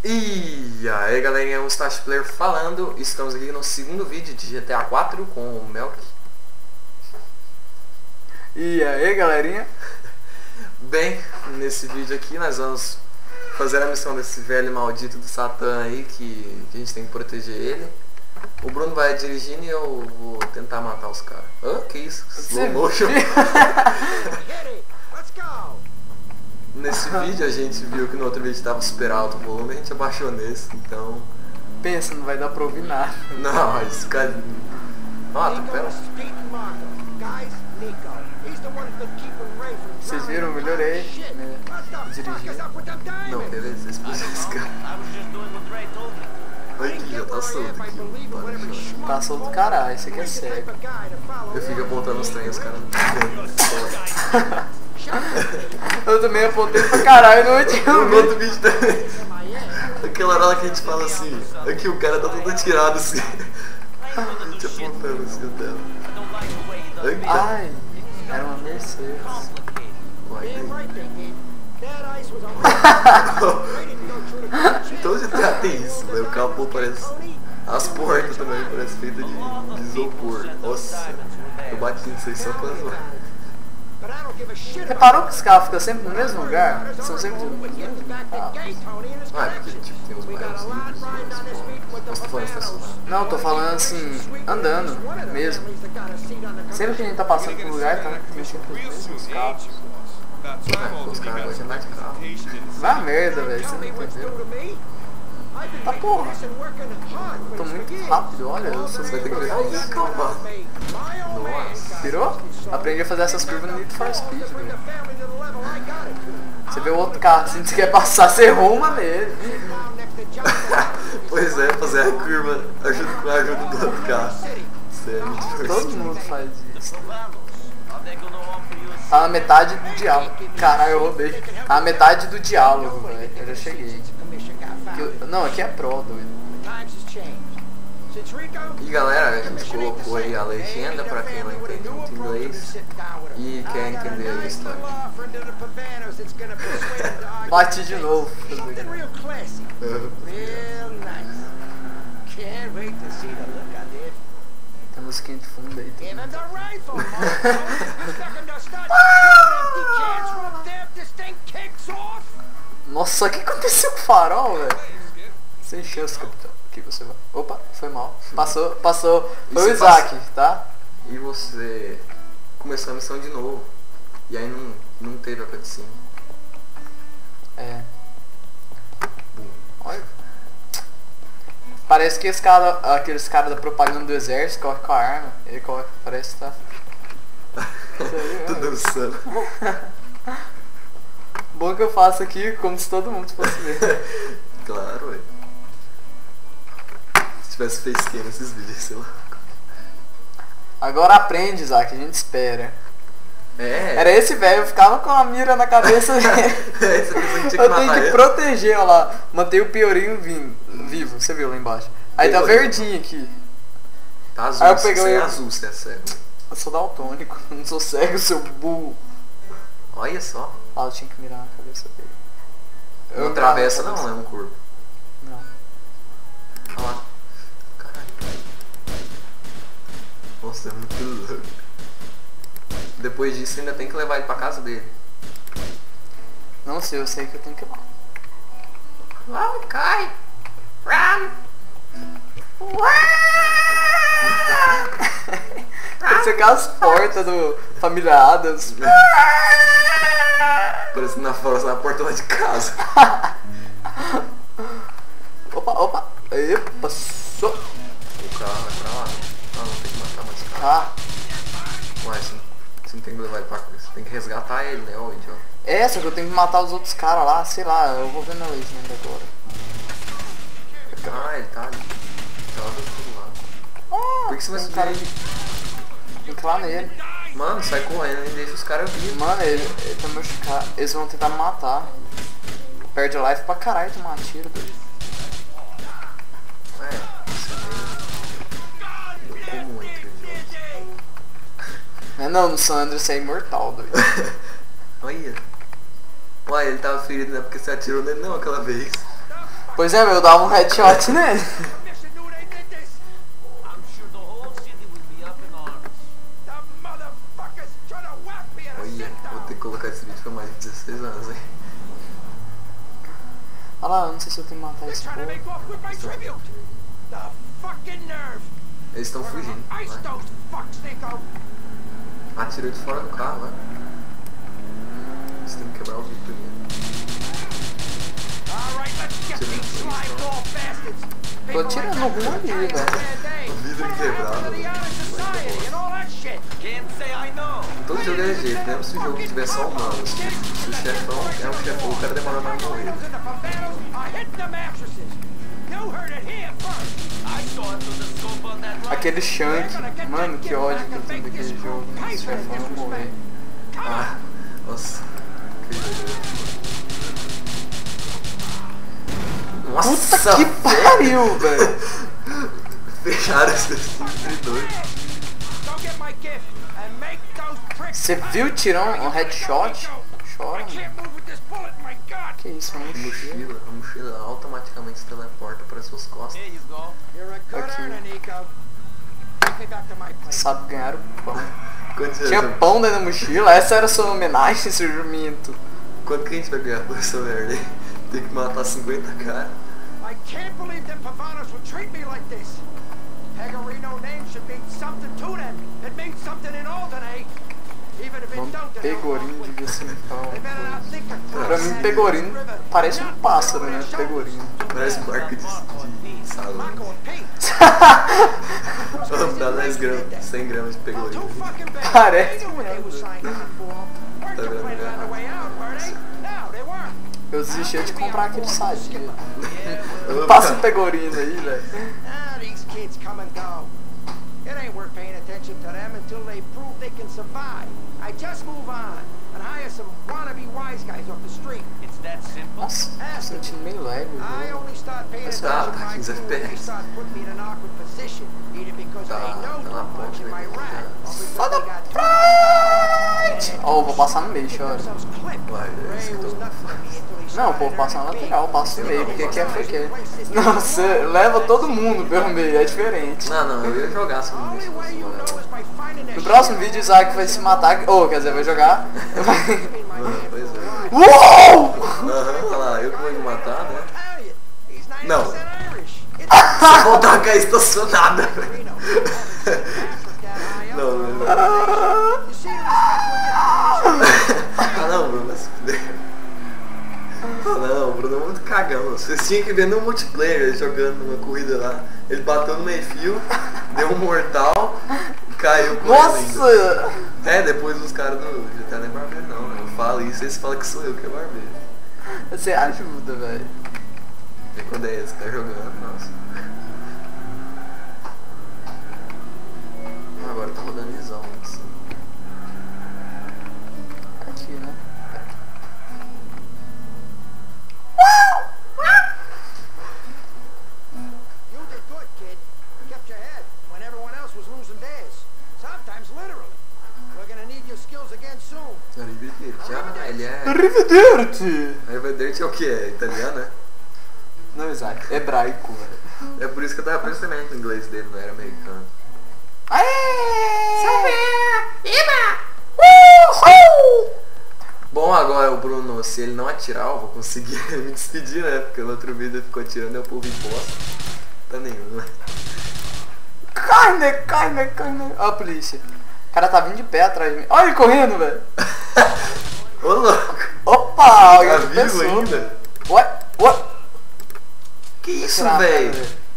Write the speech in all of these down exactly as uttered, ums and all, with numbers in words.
E aí galerinha, o Stash Player falando. Estamos aqui no segundo vídeo de G T A quatro com o Melk. E aí galerinha? Bem, nesse vídeo aqui nós vamos fazer a missão desse velho maldito do Satã aí, que a gente tem que proteger ele. O Bruno vai dirigindo e eu vou tentar matar os caras. Ah, que isso? Slow motion. Nesse vídeo a gente viu que no outro vídeo estava super alto o volume, a gente abaixou nesse, então... Pensa, não vai dar pra ouvir nada. Não, mas cara... Ah, tá, pera. Vocês viram? Eu melhorei, né? Dirigir. Não, beleza, explodiu esse cara. Olha aqui, já tá solto aqui. Tá solto caralho, isso aqui é sério. Eu fico apontando os trens, os caras não vendo. Eu também apontei pra caralho no último No outro vídeo também. Aquela hora que a gente fala assim, aqui o cara tá todo atirado assim. A gente apontando assim o dela. Ai, era uma Mercedes. Então o G T A tem isso, né? O capô parece... As portas também parecem feitas de, de isopor. Nossa, eu bati nisso aí só pra zoar. Reparou que os carros ficam sempre no mesmo lugar? São sempre no mesmo carro. Ah, é porque tipo, tem uns bairros livres, mas tô falando estacionado. Não, tô falando assim, andando mesmo. Sempre que a gente tá passando por um lugar, tá, tem sempre os mesmos carros. Ah, os caras gostam de andar de carro. Vai a merda, velho, você não entendeu. Tá porra. Tô muito rápido, olha, eu sou... Você vai ter que virar isso, calma. Nossa. Pirou? Aprendi a fazer essas curvas no Need for Speed, velho. Você vê o outro carro assim, você quer passar, você ruma nele. Pois é, fazer a curva ajuda com a ajuda do outro carro. Sério, todo mundo faz isso. Tá na metade do diálogo. Caralho, eu roubei. Tá na metade do diálogo, velho. Eu já cheguei. Eu, não, aqui é pro, doido. E galera, a gente colocou aí a legenda pra quem não entende muito inglês e quer entender a história. Bati de novo. Tem musiquinha de fundo aí. Nossa, o que aconteceu com o farol, velho? Sem chance, capitão. Aqui você vai. Opa, foi mal. Passou, passou. Foi o Isaac, tá? E você começou a missão de novo. E aí não, não teve a cutscene. É. Olha. Parece que esse cara, aqueles caras da propaganda do exército correm com a arma. Ele corre, parece que tá. Tô dançando. Bom que eu faço aqui como se todo mundo fosse ver. Claro, ué. Se tivesse facecam nesses vídeos, sei lá. Agora aprende, Isaac, a gente espera. É. Era esse velho, eu ficava com a mira na cabeça dele. É, você pensou que tinha que Eu matar tenho que ele? proteger, olha lá. Manter o piorinho vivo, você viu lá embaixo. Aí tá verdinho aqui. Tá azul, Aí eu peguei sem o- azul, você é cego. Eu sou daltônico, não sou cego, seu burro. Olha só. Ah, eu tinha que mirar na cabeça dele. Eu Não mirava na atravessa cabeça. não, é um corpo. Não. Olha lá. Caralho. Nossa, é muito louco. Depois disso ainda tem que levar ele pra casa dele. Não sei, eu sei que eu tenho que ir lá. Uau, cai! Run! Parece aquelas portas do Família Adams. Parece na, na porta lá de casa. Opa, opa. Aí, passou. O carro vai pra lá. Ah, não tem que matar mais carro. Ah, Ué, você não, você não tem que levar ele pra casa. Você tem que resgatar ele, né, ô idiota? é, só que eu tenho que matar os outros caras lá, sei lá, eu vou ver na legenda agora. Ah, ele tá ali. Tá lá do outro lado. Ah, Por que você vai tem um subir cara aí? de... Tem que ir lá nele. Mano, sai correndo e deixa os caras vir. Mano, ele, ele tá machucado. Eles vão tentar me matar. Perde life pra caralho tomar tiro, doido. É, isso é meio comum entre os jogos. Não é não, no San Andreas você é imortal, doido. Olha. Uai, ele tava ferido, né? Porque você atirou nele não aquela vez. Pois é, meu, eu dava um headshot nele. Olha, vou ter que colocar esse vídeo pra mais de dezesseis anos, hein? Olha lá, eu não sei se eu tenho que matar esse povo. Eles estão fugindo. Vai. Atira de fora do carro, vai. Você tem que quebrar o vidro primeiro. Tô tirando no rumo ali, velho. O vidro quebrado. Todo jogo é jeito, mesmo se o jogo tiver só humanos. Se o chefão é um chefão, o cara demora mais pra morrer. Aquele Shank, mano, que ódio que eu tenho daquele jogo. Esse chefão não morrer. Ah, nossa. Nossa, Puta que pariu, velho. Fecharam esse servidor. Você viu o tirão, um headshot? Chora, mano. Que isso, uma mochila? Mochila, a mochila automaticamente se teleporta para suas costas. Sabe ganhar o pão. Quanto Tinha pão dentro da mochila? Essa era a sua homenagem, seu jumento. Quanto que a gente vai ganhar por essa merda aí? Tem que matar cinquenta caras. I can't believe them Pavanos would treat me like this. Pecorino name should mean something to them. It means something in Alderney. Even if it don't, Pegorino devia ser um pão. Pra mim, Pegorino parece um pássaro, né? Pegorino. Parece marca de, de salão. Vamos dar dez gramas, cem gramas de Pegorino. Parece. Tá vendo? Eu desisti de comprar aquele sadia. Passa um Pegorino aí, velho. Ah, these kids come and go. It ain't worth paying attention to them until they prove they can survive. I just move on and hire some wannabe wise guys off the street. It's that simple. Nossa, tô sentindo meio leve. I only start paying attention Ah, to tá my quinze crew when they start putting me in an awkward position, either because Tá, they know tá na too much ponte, in my né? rat, or because Foda they got Pride! Ó, eu vou passar no meio, chora. themselves clipped. Vai, é isso Ray que eu was tô not for me until he Não, o started povo passa na earning lateral, eu passo no meio, porque quer foi quer. Não, você leva todo mundo pelo meio, é diferente. Não, não, eu ia jogar só no Only way you know is by finding No that próximo vídeo o Isaac vai se matar, ou quer dizer, vai jogar. shit in my hand. Pois é. Uou! Aham, olha lá, eu que vou me matar, né? Elliot, he's ninety No. percent Irish. It's Você voltar com a estacionada, velho. Reno. Não, não, não. You see the respect Ah não, Bruno, vai se fuder. Ah não, o Bruno é muito cagão. Vocês tinham que ver no multiplayer ele jogando numa corrida lá. Ele bateu no meio fio, deu um mortal e caiu com ele ainda. Nossa! É, depois os caras do G T A não é barbeiro não, né? Eu falo isso e eles falam que sou eu que é barbeiro. Você ajuda, velho. E quando é esse que tá jogando, nossa. Agora tá rodando isão, assim. Aqui, né? You did good, kid. You kept your head when everyone else was losing theirs. Sometimes literally. We're gonna need your skills again soon. Arrivederci. Ah, ele é... Arrivederci! Arrivederci é o que? É italiano, né? Não, Isaac, hebraico, velho. É por isso que eu tava percebendo que o inglês dele não era americano. Bom, agora o Bruno, se ele não atirar, eu vou conseguir me despedir, né? Porque no outro vídeo ele ficou atirando e o povo imposto. Tá nenhum, né? Carne, carne, carne. Ó a polícia. O cara tá vindo de pé atrás de mim. Olha ele correndo, velho. Ô louco! Opa, Tá alguém vivo pensou. ainda? Ué, ué. Que isso, Tirar a velho? perna dele.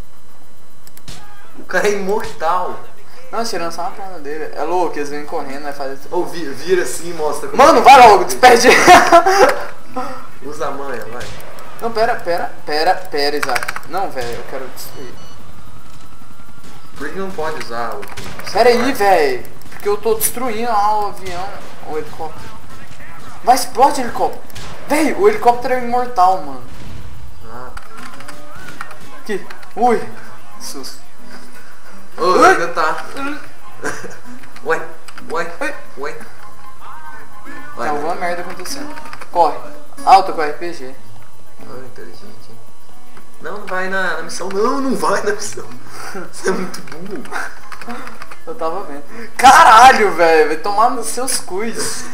O cara é imortal. Não, tirando só uma perna dele. É louco, eles vêm correndo, vai fazer... Ou vira, vira assim e mostra como Mano, é. vai logo, despede. Usa a manha, vai. Não, pera, pera, pera, pera, Isaac. Não, velho, eu quero destruir. Por que não pode usar o... Pera aí, velho. Porque eu tô destruindo lá o avião, o helicóptero. Vai, explode o helicóptero. Véi, o helicóptero é imortal, mano. Ah. Aqui. Ui. Susto. Ô, Ui. ainda tá. Ué, ué, Ui. ué. Tem alguma merda acontecendo. Corre. Ah, eu tô com R P G. Oh, inteligente, hein? Não, não vai na, na missão. Não, não vai na missão. Você é muito burro. Eu tava vendo. Caralho, velho. Vai tomar nos seus cus.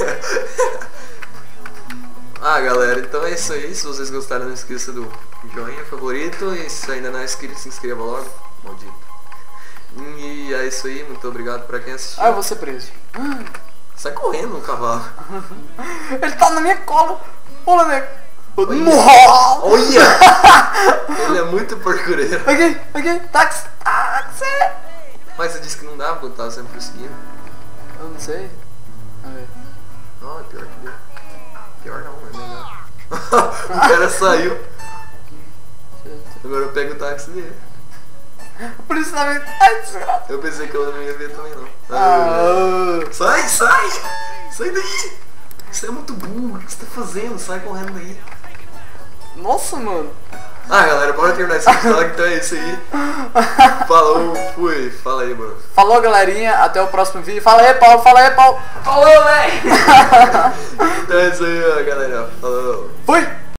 Ah, galera, então é isso aí. Se vocês gostaram, não esqueça do joinha favorito. E se ainda não é inscrito, se inscreva logo. Maldito. E é isso aí. Muito obrigado pra quem assistiu. Ah, eu vou ser preso. Sai correndo no cavalo. Ele tá na minha cola. Olha, nego. Olha! Olha! Ele é muito porcureiro. Aqui, aqui. Táxi, táxi. Mas você disse que não dava quando tava sempre prosseguindo. Eu não sei. A ver. Não, é pior que deu. Pior não, é melhor. O cara saiu. Agora eu pego o táxi dele. O polícia tá vendo. Ai, desgraça. Eu pensei que ela não ia ver também não. Ah. Sai, sai! Sai daí! Você é muito burro, o que você tá fazendo? Sai correndo daí. Nossa, mano. Ah, galera, bora terminar esse episódio, então é isso aí. Falou, fui. Fala aí, mano. Falou, galerinha. Até o próximo vídeo. Fala aí, Paulo. Fala aí, Paulo. Falou, véi!